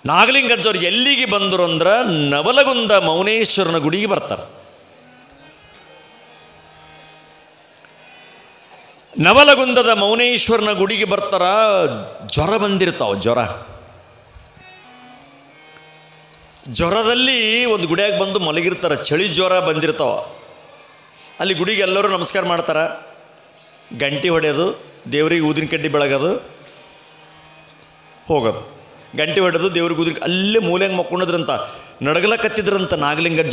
ನಾಗಲಿಂಗಜ್ಜವ್ರು ಎಲ್ಲಿಗೆ ಬಂದರು ಅಂದ್ರೆ ನವಲಗುಂದ ಮೌನೇಶ್ವರನ ಗುಡಿಗೆ ಬರ್ತಾರೆ. ನವಲಗುಂದದ ಮೌನೇಶ್ವರನ ಗುಡಿಗೆ ಬರ್ತಾರ. ಜ್ವರ ಬಂದಿರ್ತಾವ. ಜ್ವರದಲ್ಲಿ ಒಂದು ಗುಡಿಯಾಗ ಬಂದು ಮಲಗಿರ್ತಾರೆ. ಚಳಿ ಜ್ವರ ಬಂದಿರ್ತಾವ. ಅಲ್ಲಿ ಗುಡಿಗೆ ಎಲ್ಲರೂ ನಮಸ್ಕಾರ ಮಾಡ್ತಾರೆ. ಗಂಟೆ ಹೊಡೆಯೋದು, ದೇವ್ರಿಗೆ ಊದಿನ ಕಡ್ಡಿ ಬೆಳಗೋದು, ಹೋಗೋದು. ಗಂಟೆ ಹೊಡೆದು ದೇವ್ರಿಗೆ ಊದಿನ ಅಲ್ಲೇ ಮೂಲೆಗೆ ಮಕ್ಕೊಂಡಿದ್ರಂತ. ನಡಗಲಕತ್ತಿದ್ರಂತ ನಾಗಲಿಂಗಜ್ಜ.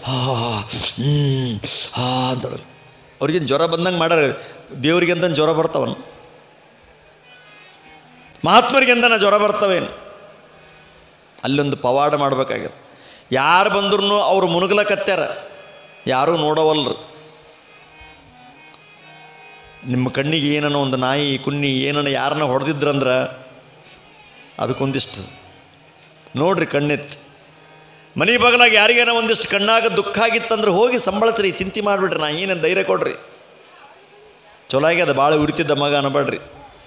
ಅಂತ ಅವ್ರಿಗೇನು ಜ್ವರ ಬಂದಂಗೆ ಮಾಡ್ಯಾರ. ದೇವ್ರಿಗೆ ಅಂತ ಜ್ವರ ಬರ್ತಾವನು, ಮಹಾತ್ಮರಿಗೆ ಅಂತ ಜ್ವರ ಬರ್ತವೇನು? ಅಲ್ಲೊಂದು ಪವಾಡ ಮಾಡಬೇಕಾಗ್ಯದ. ಯಾರು ಬಂದ್ರೂ ಅವರು ಮುನುಗ್ಲಕತ್ಯಾರ, ಯಾರೂ ನೋಡವಲ್ರು. ನಿಮ್ಮ ಕಣ್ಣಿಗೆ ಏನನ್ನ ಒಂದು ನಾಯಿ ಕುನ್ನಿ ಏನನ್ನ ಯಾರನ್ನ ಹೊಡೆದಿದ್ರಂದ್ರೆ ಅದಕ್ಕೊಂದಿಷ್ಟು ನೋಡ್ರಿ, ಕಣ್ಣೆತ್ತಿ. ಮನೆ ಬಗಲಾಗ ಯಾರಿಗೇನೋ ಒಂದಿಷ್ಟು ಕಣ್ಣಾಗ ದುಃಖ ಆಗಿತ್ತಂದ್ರೆ ಹೋಗಿ ಸಂಬಳಸ್ರಿ, ಚಿಂತೆ ಮಾಡಿಬಿಡ್ರಿ. ನಾ ಏನೇನು ಧೈರ್ಯ ಕೊಡ್ರಿ, ಚಲೋ ಆಗ್ಯದ, ಭಾಳ ಉರಿತಿದ್ದ ಮಗ ಅನ್ನಬೇಡ್ರಿ.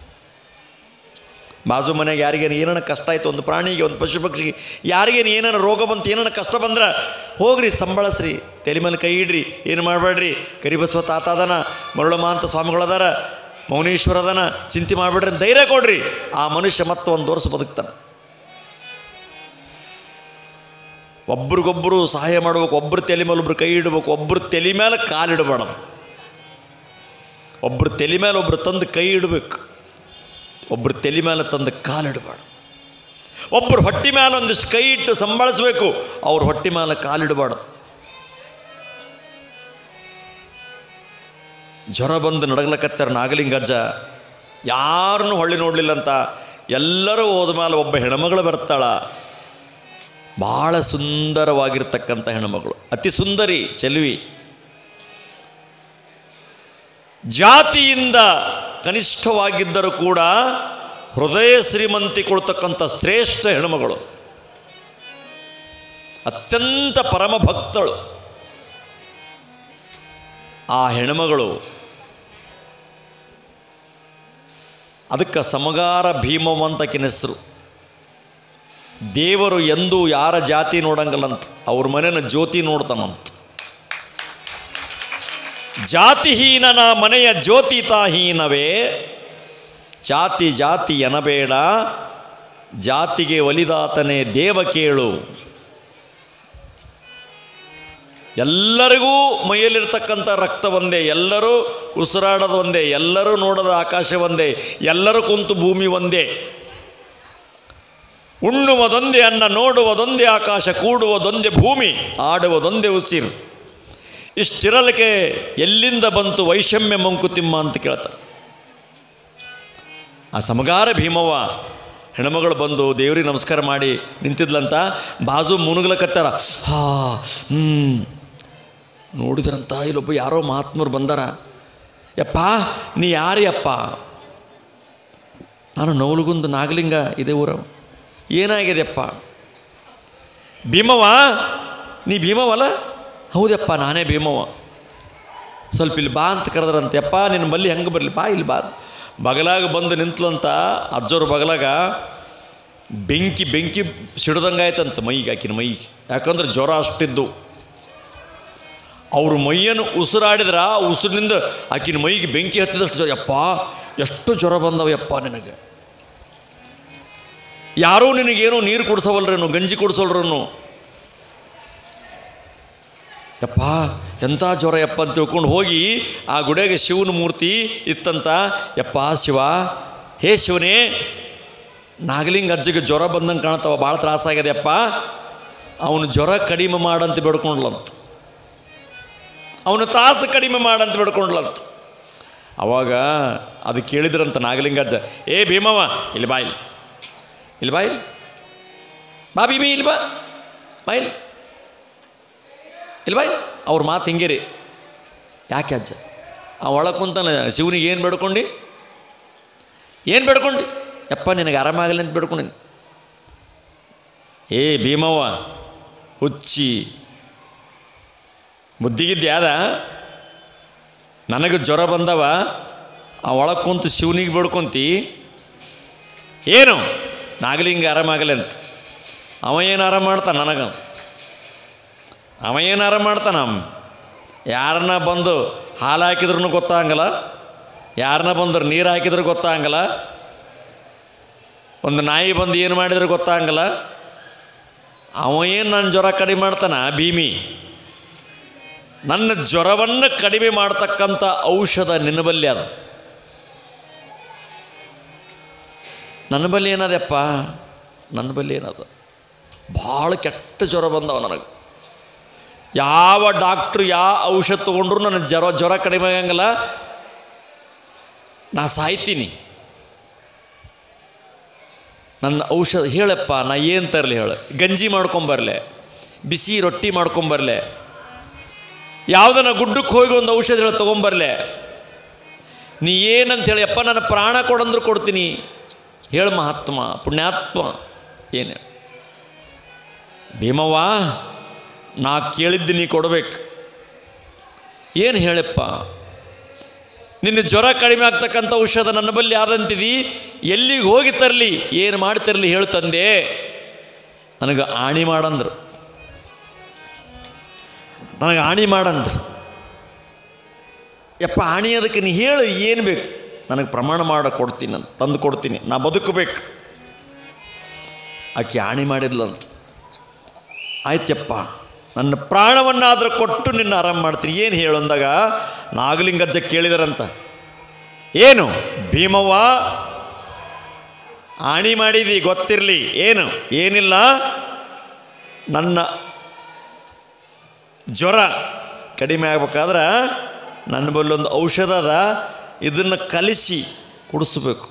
ಬಾಜು ಮನೆಗೆ ಯಾರಿಗೇನು ಏನಾರ ಕಷ್ಟ ಆಯಿತು, ಒಂದು ಪ್ರಾಣಿಗೆ, ಒಂದು ಪಶು ಪಕ್ಷಿಗೆ ಯಾರಿಗೇನು ಏನಾರ ರೋಗ ಬಂತು, ಏನಾರ ಕಷ್ಟ ಬಂದ್ರೆ ಹೋಗ್ರಿ, ಸಂಬಳಸ್ರಿ, ತಲೆ ಮೇಲೆ ಕೈ ಇಡ್ರಿ, ಏನು ಮಾಡಬೇಡ್ರಿ. ಕರಿಬಸವ ತಾತ ಅದನ, ಮರಳಮ್ಮ ಅಂತ ಸ್ವಾಮಿಗಳದಾರ, ಮೌನೇಶ್ವರ ಅದನ, ಚಿಂತೆ ಮಾಡಿಬಿಡ್ರಿ, ಧೈರ್ಯ ಕೊಡ್ರಿ. ಆ ಮನುಷ್ಯ ಮತ್ತೆ ಒಂದು ವರ್ಷ ಬದುಕ್ತಾನೆ. ಒಬ್ರಿಗೊಬ್ಬರು ಸಹಾಯ ಮಾಡ್ಬೇಕು. ಒಬ್ಬರು ತಲೆ ಮೇಲೆ ಒಬ್ರು ಕೈ ಇಡಬೇಕು. ಒಬ್ಬರು ತಲೆ ಮೇಲೆ ಕಾಲಿಡಬಾರ್ದು. ಒಬ್ಬರು ತಲೆ ಮೇಲೆ ಒಬ್ಬರು ತಂದು ಕೈ ಇಡಬೇಕು. ಒಬ್ಬರು ತಲೆ ಮೇಲೆ ತಂದು ಕಾಲಿಡಬಾರ್ದು. ಒಬ್ಬರು ಹೊಟ್ಟೆ ಮೇಲೆ ಒಂದಿಷ್ಟು ಕೈ ಇಟ್ಟು ಸಂಭಾಳಿಸ್ಬೇಕು. ಅವ್ರ ಹೊಟ್ಟೆ ಮೇಲೆ ಕಾಲಿಡಬಾರ್ದು. ಜ್ವರ ಬಂದು ನಡಗ್ಲಕತ್ತಾರ ನಾಗಲಿಂಗಜ್ಜ. ಯಾರನ್ನೂ ಹೊಳ್ಳಿ ನೋಡಲಿಲ್ಲ ಅಂತ. ಎಲ್ಲರೂ ಹೋದ ಮೇಲೆ ಒಬ್ಬ ಹೆಣ್ಮಗಳು ಬರ್ತಾಳ. ಭಾಳ ಸುಂದರವಾಗಿರ್ತಕ್ಕಂಥ ಹೆಣ್ಮಗಳು, ಅತಿ ಸುಂದರಿ, ಚೆಲುವಿ. ಜಾತಿಯಿಂದ ಕನಿಷ್ಠವಾಗಿದ್ದರೂ ಕೂಡ ಹೃದಯ ಶ್ರೀಮಂತಿ ಕೊಡ್ತಕ್ಕಂಥ ಶ್ರೇಷ್ಠ ಹೆಣ್ಮಗಳು, ಅತ್ಯಂತ ಪರಮ ಭಕ್ತಳು. ಆ ಹೆಣ್ಮಗಳು ಅದಕ್ಕೆ ಸಮಗಾರ ಭೀಮವಂತಕಿನ ಹೆಸರು. ದೇವರು ಎಂದೂ ಯಾರ ಜಾತಿ ನೋಡಂಗಲ್ಲಂತ, ಅವ್ರ ಮನೆಯ ಜ್ಯೋತಿ ನೋಡ್ತಾನಂತ. ಜಾತಿಹೀನನ ಮನೆಯ ಜ್ಯೋತಿತಾಹೀನವೇ, ಜಾತಿ ಜಾತಿ ಎನಬೇಡ, ಜಾತಿಗೆ ಒಲಿದಾತನೇ ದೇವ ಕೇಳು. ಎಲ್ಲರಿಗೂ ಮೈಯಲ್ಲಿರ್ತಕ್ಕಂಥ ರಕ್ತ ಒಂದೇ, ಎಲ್ಲರೂ ಉಸಿರಾಡೋದು ಒಂದೇ, ಎಲ್ಲರೂ ನೋಡೋದು ಆಕಾಶ ಒಂದೇ, ಎಲ್ಲರೂ ಕುಂತು ಭೂಮಿ ಒಂದೇ. ಉಣ್ಣುವುದೊಂದೇ ಅನ್ನ, ನೋಡುವುದೊಂದೇ ಆಕಾಶ, ಕೂಡುವುದೊಂದೇ ಭೂಮಿ, ಆಡುವುದೊಂದೇ ಉಸಿರು. ಇಷ್ಟಿರಲಿಕ್ಕೆ ಎಲ್ಲಿಂದ ಬಂತು ವೈಷಮ್ಯ ಮಂಕುತಿಮ್ಮ ಅಂತ ಕೇಳ್ತಾರೆ. ಆ ಸಮಗಾರ ಭೀಮವ್ವ ಹೆಣ್ಮಗಳು ಬಂದು ದೇವ್ರಿಗೆ ನಮಸ್ಕಾರ ಮಾಡಿ ನಿಂತಿದ್ಲಂತ. ಬಾಜು ಮುನುಗ್ಲಕತ್ತಾರ. ನೋಡಿದ್ರಂತ ಇಲ್ಲೊಬ್ಬ ಯಾರೋ ಮಹಾತ್ಮರು ಬಂದಾರ. ಯಪ್ಪ ನೀ ಯಾರಿಯಪ್ಪ? ನಾನು ನವಲಗುಂದ ನಾಗಲಿಂಗ, ಇದೇ ಊರ. ಏನಾಗಿದೆಯಪ್ಪ? ಭೀಮವ್ವ, ನೀ ಭೀಮವಲ್ಲ? ಹೌದಪ್ಪ, ನಾನೇ ಭೀಮವ್ವ. ಸ್ವಲ್ಪ ಇಲ್ಲಿ ಬಾ ಅಂತ ಕರೆದ್ರಂತೆ. ಯಪ್ಪ ನಿನ್ನ ಬಲ್ಲಿ ಹೆಂಗೆ ಬರಲಿ, ಬಾ ಇಲ್ಲಿ ಬಾ. ಬಗಲಾಗ ಬಂದು ನಿಂತ್ಲಂತ. ಅಜ್ಜೋರು ಬಗಲಾಗ ಬೆಂಕಿ ಬೆಂಕಿ ಸಿಡ್ದಂಗೆ ಆಯ್ತಂತ ಮೈಗೆ, ಆಕಿನ ಮೈಗೆ. ಯಾಕಂದ್ರೆ ಜ್ವರ ಅಷ್ಟಿದ್ದು. ಅವ್ರ ಮೈಯನ್ನು ಉಸಿರಾಡಿದ್ರೆ ಆ ಉಸಿರಿನಿಂದ ಆಕಿನ ಮೈಗೆ ಬೆಂಕಿ ಹತ್ತಿದಷ್ಟು ಜ್ವರ. ಯಪ್ಪ ಎಷ್ಟು ಜ್ವರ ಬಂದವ ಯಪ್ಪ ನಿನಗೆ. ಯಾರೂ ನಿನಗೇನೋ ನೀರು ಕುಡಿಸವಲ್ರೇನು, ಗಂಜಿ ಕುಡಿಸೋಲ್ರೇನು. ಯಪ್ಪ ಎಂಥ ಜ್ವರ ಯಪ್ಪ ಅಂತ ತಿಳ್ಕೊಂಡು ಹೋಗಿ ಆ ಗುಡಿಯಾಗ ಶಿವನ ಮೂರ್ತಿ ಇತ್ತಂತ. ಯಪ್ಪ ಶಿವ, ಹೇ ಶಿವನೇ, ನಾಗಲಿಂಗ ಅಜ್ಜಿಗೆ ಜ್ವರ ಬಂದಂಗೆ ಕಾಣ್ತಾವ, ಭಾಳ ತ್ರಾಸಾಗ್ಯದ ಯಪ್ಪ, ಅವನು ಜ್ವರ ಕಡಿಮೆ ಮಾಡಂತ ಬೇಡ್ಕೊಂಡ್ಲಂತ, ಅವನು ತ್ರಾಸು ಕಡಿಮೆ ಮಾಡಂತ ಬೇಡ್ಕೊಂಡ್ಲಂತ. ಅವಾಗ ಅದು ಕೇಳಿದ್ರಂತ ನಾಗಲಿಂಗಜ್ಜ. ಏ ಭೀಮವ್ವ, ಇಲ್ಲಿ ಬಾ, ಇಲ್ಲಿ ಇಲ್ಲಿ ಬಾ, ಇಲ್ಲಿ ಬಾ ಭೀಮಿ, ಇಲ್ಲಿ ಬಾ, ಬಾ ಇಲ್ಲಿ ಇಲ್ಲಿ ಬಾಯ್. ಅವ್ರ ಮಾತು ಹಿಂಗೆ ರೀ. ಯಾಕೆ ಅಜ್ಜ? ಆ ಒಳಗೆ ಕುಂತಾನ. ಶಿವನಿಗೆ ಏನು ಬೇಡ್ಕೊಂಡು? ಏನು ಬೇಡ್ಕೊಂಡು? ಯಪ್ಪ ನಿನಗೆ ಆರಾಮಾಗಲಿ ಅಂತ ಬೇಡ್ಕೊಂಡೀನಿ. ಏ ಭೀಮವ್ವ ಹುಚ್ಚಿ, ಬುದ್ಧಿಗಿದ್ಯಾದ? ನನಗೆ ಜ್ವರ ಬಂದವ, ಆ ಒಳಗೆ ಕುಂತು ಶಿವನಿಗೆ ಬೇಡ್ಕೊಂತಿ ಏನು? ನಾಗಲಿಂಗ ಆರಾಮಾಗಲಿ ಅಂತ. ಅವ ಏನು ಆರಾಮ ಮಾಡ್ತಾನೆ ನನಗೆ, ಅವ ಏನು ಆರಾಮ ಮಾಡ್ತಾನೆ. ಯಾರನ್ನ ಬಂದು ಹಾಲು ಹಾಕಿದ್ರೂ ಗೊತ್ತಾಗಲ್ಲ, ಯಾರನ್ನ ಬಂದ್ರೆ ನೀರು ಹಾಕಿದ್ರೆ ಗೊತ್ತಾಗಲ್ಲ, ಒಂದು ನಾಯಿ ಬಂದು ಏನು ಮಾಡಿದ್ರೆ ಗೊತ್ತಾಗಲ್ಲ. ಅವ ಏನು ನನ್ನ ಜ್ವರ ಕಡಿಮೆ ಮಾಡ್ತಾನ ಭೀಮಿ. ನನ್ನ ಜ್ವರವನ್ನು ಕಡಿಮೆ ಮಾಡ್ತಕ್ಕಂಥ ಔಷಧ ನಿನ್ನ ಬಲ್ಲಿ ಅದು. ನನ್ನ ಬಲ್ಲಿ ಏನದಪ್ಪ, ನನ್ನ ಬಲ್ಲಿ ಏನದ, ಭಾಳ ಕೆಟ್ಟ ಜ್ವರ ಬಂದವ ನನಗೆ. ಯಾವ ಡಾಕ್ಟ್ರು ಯಾವ ಔಷಧ ತೊಗೊಂಡ್ರು ನನ್ನ ಜ್ವರ ಕಡಿಮೆ ಆಗಂಗಿಲ್ಲ, ನಾ ಸಾಯ್ತೀನಿ. ನನ್ನ ಔಷಧ ಹೇಳಪ್ಪ, ನಾ ಏನು ತರಲಿ ಹೇಳು? ಗಂಜಿ ಮಾಡ್ಕೊಂಬರ್ಲೆ, ಬಿಸಿ ರೊಟ್ಟಿ ಮಾಡ್ಕೊಂಬರ್ಲೆ, ಯಾವುದನ್ನ ಗುಡ್ಡಕ್ಕೆ ಹೋಗಿ ಒಂದು ಔಷಧ ಹೇಳಿ ತೊಗೊಂಬರ್ಲೆ, ನೀ ಏನಂತ ಹೇಳಿ ಅಪ್ಪ ನನ್ನ ಪ್ರಾಣ ಕೊಡಂದ್ರು ಕೊಡ್ತೀನಿ ಹೇಳು ಮಹಾತ್ಮ ಪುಣ್ಯಾತ್ಮ. ಏನು ಭೀಮವ್ವ, ನಾ ಕೇಳಿದ್ದು ನೀ ಕೊಡಬೇಕು. ಏನು ಹೇಳಪ್ಪ, ನಿನ್ನ ಜ್ವರ ಕಡಿಮೆ ಆಗ್ತಕ್ಕಂಥ ಔಷಧ ನನ್ನ ಬಲ್ಲಿ ಆದಂತಿದಿ, ಎಲ್ಲಿಗೆ ಹೋಗಿ ತರಲಿ, ಏನು ಮಾಡಿ ತರಲಿ ಹೇಳು ತಂದೆ. ನನಗೆ ಆಣಿ ಮಾಡಂದ್ರು, ನನಗೆ ಆಣಿ ಮಾಡಂದ್ರು. ಯಪ್ಪ ಆಣಿ ಅದಕ್ಕೆ ನೀ ಹೇಳು ಏನು ಬೇಕು, ನನಗೆ ಪ್ರಮಾಣ ಮಾಡಿ ಕೊಡ್ತೀನಿ ಅಂತ ತಂದು ಕೊಡ್ತೀನಿ, ನಾ ಬದುಕಬೇಕು. ಆಕೆ ಆಣಿ ಮಾಡಿದ್ಲಂತ. ಆಯ್ತಪ್ಪ, ನನ್ನ ಪ್ರಾಣವನ್ನಾದರೂ ಕೊಟ್ಟು ನಿನ್ನ ಆರಾಮ ಮಾಡ್ತೀನಿ, ಏನು ಹೇಳು ಅಂದಾಗ ನಾಗಲಿಂಗಜ್ಜ ಕೇಳಿದರಂತ. ಏನು ಭೀಮವ್ವ ಆಣಿ ಮಾಡಿದಿ ಗೊತ್ತಿರಲಿ, ಏನು ಏನಿಲ್ಲ, ನನ್ನ ಜ್ವರ ಕಡಿಮೆ ಆಗ್ಬೇಕಾದ್ರೆ ನನ್ನ ಬಲ್ಲೊಂದು ಔಷಧ ಅದ, ಇದನ್ನು ಕಲಿಸಿ ಕುಡಿಸ್ಬೇಕು.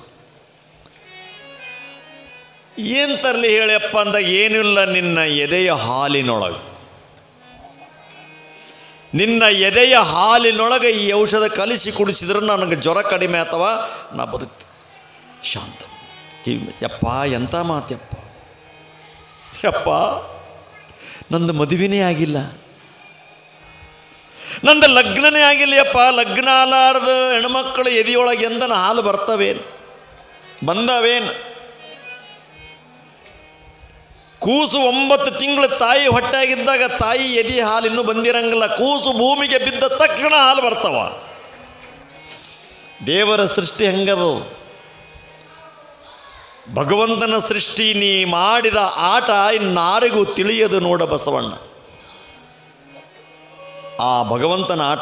ಏನು ತರಲಿ ಹೇಳಿಯಪ್ಪ ಅಂದಾಗ ಏನಿಲ್ಲ, ನಿನ್ನ ಎದೆಯ ಹಾಲಿನೊಳಗೆ, ನಿನ್ನ ಎದೆಯ ಹಾಲಿನೊಳಗೆ ಈ ಔಷಧ ಕಲಿಸಿ ಕುಡಿಸಿದ್ರೆ ನನಗೆ ಜ್ವರ ಕಡಿಮೆ ಅಥವಾ ನಾ ಬದುಕ್ತೆ ಶಾಂತ. ಯಪ್ಪ ಎಂಥ ಮಾತಪ್ಪ, ಯಪ್ಪ ನಂದು ಮದುವೆನೇ ಆಗಿಲ್ಲ, ನಂದು ಲಗ್ನನೇ ಆಗಿಲ್ಲ ಯಪ್ಪ. ಲಗ್ನ ಆಲಾರ್ದು ಹೆಣ್ಮಕ್ಕಳು ಎದೆಯೊಳಗೆ ಎಂದನ ಹಾಲು ಬರ್ತವೇನು, ಬಂದವೇನು? ಕೂಸು 9 ತಿಂಗಳು ತಾಯಿ ಹೊಟ್ಟೆಯಾಗಿದ್ದಾಗ ತಾಯಿ ಎದೆ ಹಾಲು ಇನ್ನೂ ಬಂದಿರಂಗಿಲ್ಲ, ಕೂಸು ಭೂಮಿಗೆ ಬಿದ್ದ ತಕ್ಷಣ ಹಾಲು ಬರ್ತಾವ. ದೇವರ ಸೃಷ್ಟಿ ಹಂಗದು. ಭಗವಂತನ ಸೃಷ್ಟಿ ನೀ ಮಾಡಿದ ಆಟ ಇನ್ನಾರಿಗೂ ತಿಳಿಯದು ನೋಡ ಬಸವಣ್ಣ. ಆ ಭಗವಂತನ ಆಟ.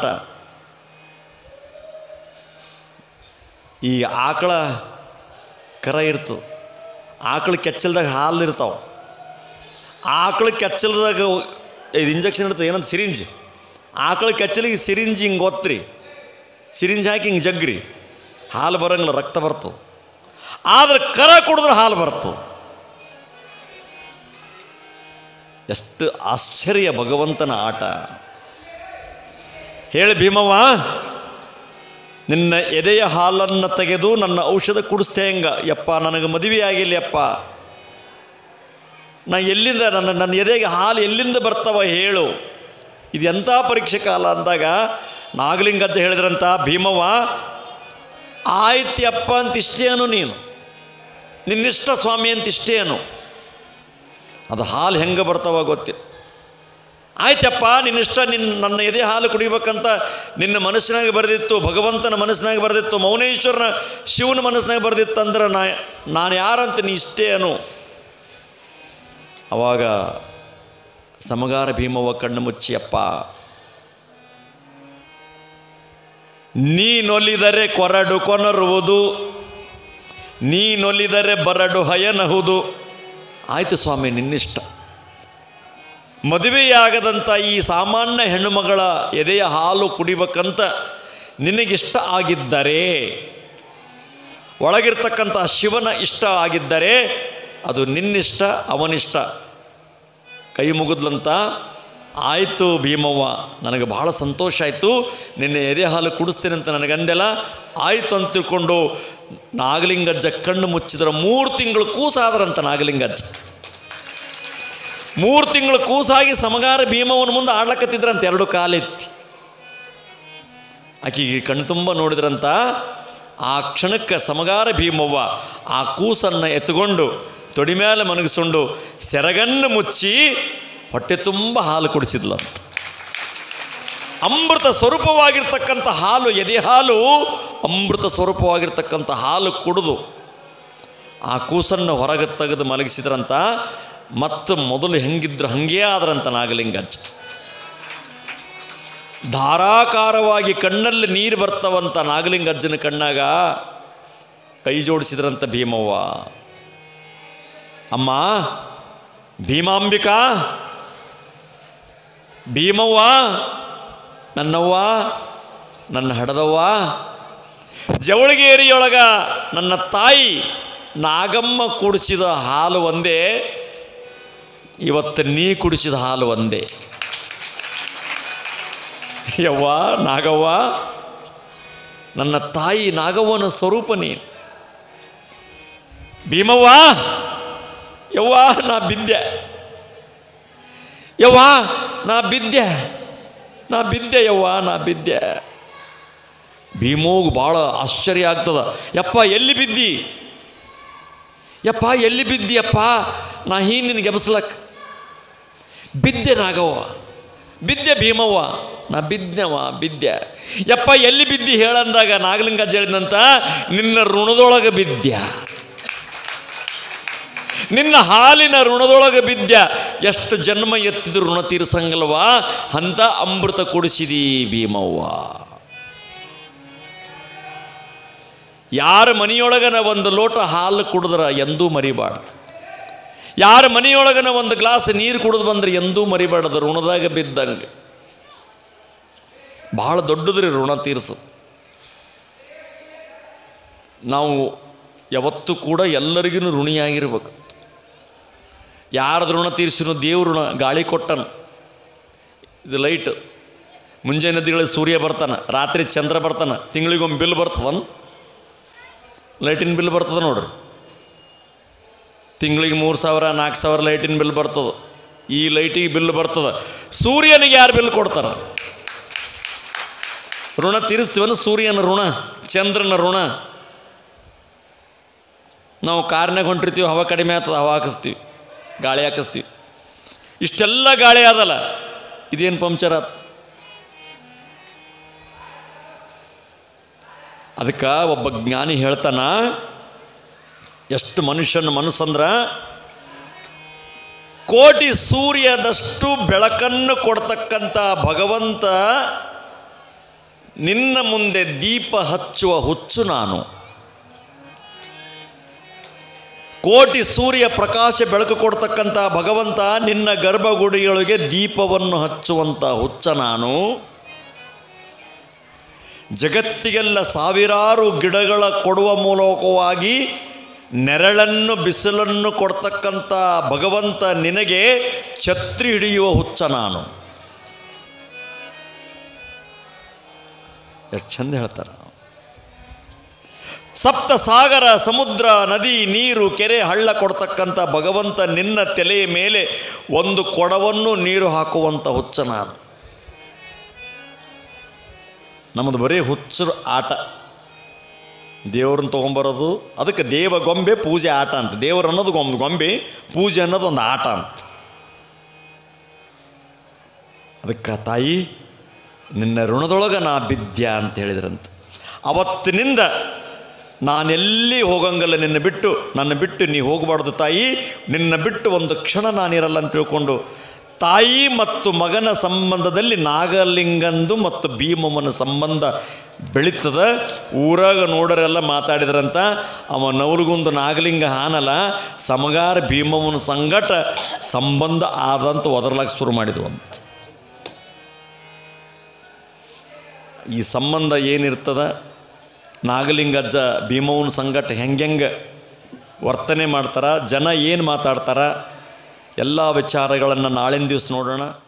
ಈ ಆಕಳ ಕರ ಇರ್ತದೆ, ಆಕಳ ಕೆಚ್ಚಲ್ದಾಗ ಹಾಲು ಇರ್ತಾವೆ, ಆಕಳ ಕೆಚ್ಚಲ್ದಾಗ ಇದು ಇಂಜೆಕ್ಷನ್ ಇರ್ತದೆ, ಏನಂತ ಸಿರಿಂಜ್. ಆಕಳ ಕೆಚ್ಚಲಿಗೆ ಸಿರಿಂಜ್ ಹಿಂಗೆ ಒತ್ರಿ, ಸಿರಿಂಜ್ ಹಾಕಿ ಹಿಂಗೆ ಜಗ್ರಿ, ಹಾಲು ಬರೋಂಗಿಲ್ಲ, ರಕ್ತ ಬರ್ತದೆ. ಆದರೆ ಕರ ಕುಡಿದ್ರೆ ಹಾಲು ಬರ್ತದೆ. ಎಷ್ಟು ಆಶ್ಚರ್ಯ ಭಗವಂತನ ಆಟ. ಹೇಳಿ ಭೀಮವ್ವ, ನಿನ್ನ ಎದೆಯ ಹಾಲನ್ನು ತೆಗೆದು ನನ್ನ ಔಷಧ ಕುಡಿಸ್ತೇ ಹೆಂಗ? ಯಪ್ಪ ನನಗೆ ಮದುವೆ ಆಗಿಲ್ಲ ಯಪ್ಪ, ನಾ ಎಲ್ಲಿಂದ ನನ್ನ ಎದೆಗೆ ಹಾಲು ಎಲ್ಲಿಂದ ಬರ್ತಾವ ಹೇಳು, ಇದು ಎಂಥ ಪರೀಕ್ಷೆ ಕಾಲ ಅಂದಾಗ ನಾಗಲಿಂಗಜ್ಜ ಹೇಳಿದ್ರಂತ, ಭೀಮವ್ವ ಆಯ್ತಪ್ಪ ಅಂತ ಇಷ್ಟೇ ಅನು, ನೀನು ನಿನ್ನಿಷ್ಟ ಸ್ವಾಮಿ ಅಂತ ಇಷ್ಟೇ ಅನು, ಅದು ಹಾಲು ಹೆಂಗೆ ಬರ್ತಾವ ಗೊತ್ತಿಲ್ಲ. ಆಯ್ತಪ್ಪ ನಿನ್ನಿಷ್ಟ, ನನ್ನ ಎದೆ ಹಾಲು ಕುಡಿಬೇಕಂತ ನಿನ್ನ ಮನಸ್ಸಿನಾಗ ಬರೆದಿತ್ತು, ಭಗವಂತನ ಮನಸ್ಸಿನಾಗ ಬರೆದಿತ್ತು, ಮೌನೇಶ್ವರನ ಶಿವನ ಮನಸ್ಸಿನಾಗ ಬರೆದಿತ್ತಂದ್ರೆ ನಾನು ಯಾರಂತ ನೀ ಇಷ್ಟೇ ಅನು. ಅವಾಗ ಸಮಗಾರ ಭೀಮವ್ವ ಕಣ್ಣು ಮುಚ್ಚಿಯಪ್ಪ, ನೀನೊಲಿದರೆ ಕೊರಡು ಕೊನರುವುದು, ನೀನೊಲಿದರೆ ಬರಡು ಹಯನಹುದು. ಆಯಿತು ಸ್ವಾಮಿ ನಿನ್ನಿಷ್ಟ. ಮದುವೆಯಾಗದಂಥ ಈ ಸಾಮಾನ್ಯ ಹೆಣ್ಣುಮಗಳ ಎದೆಯ ಹಾಲು ಕುಡಿಬೇಕಂತ ನಿನಗಿಷ್ಟ ಆಗಿದ್ದರೆ, ಒಳಗಿರ್ತಕ್ಕಂಥ ಶಿವನ ಇಷ್ಟ ಆಗಿದ್ದರೆ ಅದು ನಿನ್ನಿಷ್ಟ, ಅವನಿಷ್ಟ. ಕೈ ಮುಗಿದ್ಲಂತ. ಆಯಿತು ಭೀಮವ್ವ, ನನಗೆ ಭಾಳ ಸಂತೋಷ ಆಯಿತು, ನಿನ್ನೆ ಎದೆ ಹಾಲು ಕುಡಿಸ್ತೇನೆ ಅಂತ ನನಗಂದೆಲ್ಲ ಆಯಿತು ಅಂತ ತಿಳ್ಕೊಂಡು ನಾಗಲಿಂಗಜ್ಜ ಕಣ್ಣು ಮುಚ್ಚಿದ್ರೆ 3 ತಿಂಗಳು ಕೂಸಾದ್ರಂತ. ನಾಗಲಿಂಗಜ್ಜ 3 ತಿಂಗಳು ಕೂಸಾಗಿ ಸಮಗಾರ ಭೀಮವ್ವನ ಮುಂದೆ ಆಡ್ಲಕತ್ತಿದ್ರಂತ, 2 ಕಾಲೆತ್ತಿ. ಆಕೆಗೆ ಕಣ್ಣು ತುಂಬ ನೋಡಿದ್ರಂತ. ಆ ಕ್ಷಣಕ್ಕೆ ಸಮಗಾರ ಭೀಮವ್ವ ಆ ಕೂಸನ್ನು ಎತ್ಕೊಂಡು ತೊಡಿ ಮೇಲೆ ಮನಗಿಸ್ಕೊಂಡು ಸೆರಗನ್ನು ಮುಚ್ಚಿ ಹೊಟ್ಟೆ ತುಂಬ ಹಾಲು ಕುಡಿಸಿದ್ಲಂತ. ಅಮೃತ ಸ್ವರೂಪವಾಗಿರ್ತಕ್ಕಂಥ ಹಾಲು, ಎದೆ ಹಾಲು ಅಮೃತ ಸ್ವರೂಪವಾಗಿರ್ತಕ್ಕಂಥ ಹಾಲು ಕುಡಿದು ಆ ಕೂಸನ್ನು ಹೊರಗೆ ತೆಗೆದು ಮಲಗಿಸಿದ್ರಂತ. ಮತ್ತು ಮೊದಲು ಹೆಂಗಿದ್ರು ಹಂಗೇ ಆದ್ರಂತ ನಾಗಲಿಂಗಜ್ಜ. ಧಾರಾಕಾರವಾಗಿ ಕಣ್ಣಲ್ಲಿ ನೀರು ಬರ್ತಾವಂತ ನಾಗಲಿಂಗಜ್ಜನ ಕಣ್ಣಾಗ. ಕೈ ಜೋಡಿಸಿದ್ರಂತ ಭೀಮವ್ವ. ಅಮ್ಮ ಭೀಮಾಂಬಿಕಾ, ಭೀಮವ್ವ, ನನ್ನವ್ವ, ನನ್ನ ಹಡದವ್ವ, ಜವಳಗೇರಿಯೊಳಗ ನನ್ನ ತಾಯಿ ನಾಗಮ್ಮ ಕುಡಿಸಿದ ಹಾಲು ಒಂದೇ, ಇವತ್ತು ನೀ ಕುಡಿಸಿದ ಹಾಲು ಒಂದೇ. ಯವ್ವ ನಾಗವ್ವ, ನನ್ನ ತಾಯಿ ನಾಗವ್ವನ ಸ್ವರೂಪ ನೀನು. ಭೀಮವ್ವ, ಯವ್ವ ನಾ ಬಿದ್ದೆ, ಯವ್ವ ನಾ ಬಿದ್ದೆ, ನಾ ಬಿದ್ದೆ, ಯವ್ವ ನಾ ಬಿದ್ದೆ. ಭೀಮೋಗ್ ಭಾಳ ಆಶ್ಚರ್ಯ ಆಗ್ತದ. ಯಪ್ಪ ಎಲ್ಲಿ ಬಿದ್ದಿ, ಯಪ್ಪ ಎಲ್ಲಿ ಬಿದ್ದಿ ಅಪ್ಪ, ನಾ ನಿನಗೆ ಎಬಸ್ಲಕ್ ಬಿದ್ದೆ ನಾಗವ್ವ, ಬಿದ್ದೆ ಭೀಮವ್ವ, ನಾ ಬಿದ್ದೆವ ಬಿದ್ದೆ. ಯಪ್ಪ ಎಲ್ಲಿ ಬಿದ್ದಿ ಹೇಳಂದಾಗ ನಾಗಲಿಂಗಜ್ಜ ಹೇಳಿದಂತ, ನಿನ್ನ ಋಣದೊಳಗೆ ಬಿದ್ದ್ಯ, ನಿನ್ನ ಹಾಲಿನ ಋಣದೊಳಗೆ ಬಿದ್ದ್ಯ. ಎಷ್ಟು ಜನ್ಮ ಎತ್ತಿದ್ರು ಋಣ ತೀರ್ಸಂಗಲ್ವಾ, ಅಂತ ಅಮೃತ ಕುಡಿಸಿದಿ ಭೀಮವ್ವ. ಯಾರ ಮನೆಯೊಳಗನ ಒಂದು ಲೋಟ ಹಾಲು ಕುಡಿದ್ರೆ ಎಂದೂ ಮರಿಬಾರ್ದು. ಯಾರ ಮನೆಯೊಳಗನ ಒಂದು ಗ್ಲಾಸ್ ನೀರು ಕುಡಿದು ಬಂದ್ರೆ ಎಂದೂ ಮರಿಬಾರ್ದು. ಋಣದಾಗ ಬಿದ್ದಂಗೆ ಭಾಳ ದೊಡ್ಡದ್ರಿ ಋಣ ತೀರ್ಸೋದು. ನಾವು ಯಾವತ್ತೂ ಕೂಡ ಎಲ್ಲರಿಗೂ ಋಣಿಯಾಗಿರ್ಬೇಕು. ಯಾರದು ಋಣ ತೀರ್ಸಿನೋ ದೇವ್ರ ಋಣ. ಗಾಳಿ ಕೊಟ್ಟನು, ಇದು ಲೈಟ್, ಮುಂಜಾನೆ ನದಿಗಳಿಗೆ ಸೂರ್ಯ ಬರ್ತಾನೆ, ರಾತ್ರಿ ಚಂದ್ರ ಬರ್ತಾನೆ, ತಿಂಗಳಿಗೊಮ್ಮೆ ಬಿಲ್ ಬರ್ತದನು, ಲೈಟಿನ ಬಿಲ್ ಬರ್ತದೆ ನೋಡ್ರಿ. ತಿಂಗಳಿಗೆ 3000 4000 ಲೈಟಿನ ಬಿಲ್ ಬರ್ತದೆ. ಈ ಲೈಟಿಗೆ ಬಿಲ್ ಬರ್ತದೆ. ಸೂರ್ಯನಿಗೆ ಯಾರು ಬಿಲ್ ಕೊಡ್ತಾರೆ? ಋಣ ತೀರಿಸ್ತೀವನು ಸೂರ್ಯನ ಋಣ, ಚಂದ್ರನ ಋಣ. ನಾವು ಕಾರ್ನಾಗ ಹೊಂಟಿರ್ತೀವಿ, ಹವಾ ಕಡಿಮೆ ಆಗ್ತದೆ, ಹವಾ ಹಾಕಿಸ್ತೀವಿ, ಗಾಳಿ ಹಾಕಿಸ್ತೀವಿ. ಇಷ್ಟೆಲ್ಲ ಗಾಳಿ ಆದಲ್ಲ, ಇದೇನು ಪಂಕ್ಚರ್ ಆತ? ಅದಕ್ಕೆ ಒಬ್ಬ ಜ್ಞಾನಿ ಹೇಳ್ತಾನ, ಎಷ್ಟು ಮನುಷ್ಯನ ಮನಸ್ಸಂದ್ರ ಕೋಟಿ ಸೂರ್ಯದಷ್ಟು ಬೆಳಕನ್ನು ಕೊಡ್ತಕ್ಕಂಥ ಭಗವಂತ ನಿನ್ನ ಮುಂದೆ ದೀಪ ಹಚ್ಚುವ ಹುಚ್ಚು ನಾನು. ಕೋಟಿ ಸೂರ್ಯ ಪ್ರಕಾಶ ಬೆಳಕು ಕೊಡ್ತಕ್ಕಂಥ ಭಗವಂತ ನಿನ್ನ ಗರ್ಭಗುಡಿಯೊಳಗೆ ದೀಪವನ್ನು ಹಚ್ಚುವಂಥ ಹುಚ್ಚ ನಾನು. ಜಗತ್ತಿಗೆಲ್ಲ ಸಾವಿರಾರು ಗಿಡಗಳ ಕೊಡುವ ಮೂಲಕವಾಗಿ ನೆರಳನ್ನು ಬಿಸಿಲನ್ನು ಕೊಡ್ತಕ್ಕಂಥ ಭಗವಂತ ನಿನಗೆ ಛತ್ರಿ ಹಿಡಿಯುವ ಹುಚ್ಚ ನಾನು. ಎಷ್ಟು ಚಂದ ಹೇಳ್ತಾರ. ಸಪ್ತ ಸಾಗರ, ಸಮುದ್ರ, ನದಿ, ನೀರು, ಕೆರೆ, ಹಳ್ಳ ಕೊಡ್ತಕ್ಕಂಥ ಭಗವಂತ ನಿನ್ನ ತಲೆಯ ಮೇಲೆ ಒಂದು ಕೊಡವನ್ನು ನೀರು ಹಾಕುವಂಥ ಹುಚ್ಚ ನಾನು. ನಮ್ಮದು ಬರೀ ಹುಚ್ಚರು ಆಟ. ದೇವ್ರನ್ನ ತೊಗೊಂಬರೋದು, ಅದಕ್ಕೆ ದೇವ ಗೊಂಬೆ ಪೂಜೆ ಆಟ ಅಂತ. ದೇವರು ಅನ್ನೋದು ಗೊಂಬೆ, ಪೂಜೆ ಅನ್ನೋದು ಒಂದು ಆಟ ಅಂತ. ಅದಕ್ಕೆ ತಾಯಿ ನಿನ್ನ ಋಣದೊಳಗೆ ನಾ ಬಿದ್ದ್ಯಾ ಅಂತ ಹೇಳಿದ್ರಂತ. ಅವತ್ತಿನಿಂದ ನಾನೆಲ್ಲಿ ಹೋಗಂಗಲ್ಲ, ನನ್ನ ಬಿಟ್ಟು ನೀ ಹೋಗಬಾರ್ದು ತಾಯಿ, ನಿನ್ನ ಬಿಟ್ಟು ಒಂದು ಕ್ಷಣ ನಾನಿರಲ್ಲ ಅಂತ ತಿಳ್ಕೊಂಡು ತಾಯಿ ಮತ್ತು ಮಗನ ಸಂಬಂಧದಲ್ಲಿ ನಾಗಲಿಂಗಂದು ಮತ್ತು ಭೀಮಮ್ಮನ ಸಂಬಂಧ ಬೆಳೀತದ. ಊರಾಗ ನೋಡರೆಲ್ಲ ಮಾತಾಡಿದ್ರಂತ, ಅವ ನವಲಗುಂದ ನಾಗಲಿಂಗ ಹಾನಲ್ಲ, ಸಮಗಾರ ಭೀಮಮ್ಮನ ಸಂಗಟ ಸಂಬಂಧ ಆದಂತ ಒದರ್ಲಾಕ ಶುರು ಮಾಡಿದ್ವು ಅಂತ. ಈ ಸಂಬಂಧ ಏನಿರ್ತದ, ನಾಗಲಿಂಗಜ್ಜ ಭೀಮವ್ವನ ಸಂಗಟ ಹೆಂಗೆ ವರ್ತನೆ ಮಾಡ್ತಾರ, ಜನ ಏನು ಮಾತಾಡ್ತಾರ, ಎಲ್ಲ ವಿಚಾರಗಳನ್ನು ನಾಳಿನ ದಿವಸ ನೋಡೋಣ.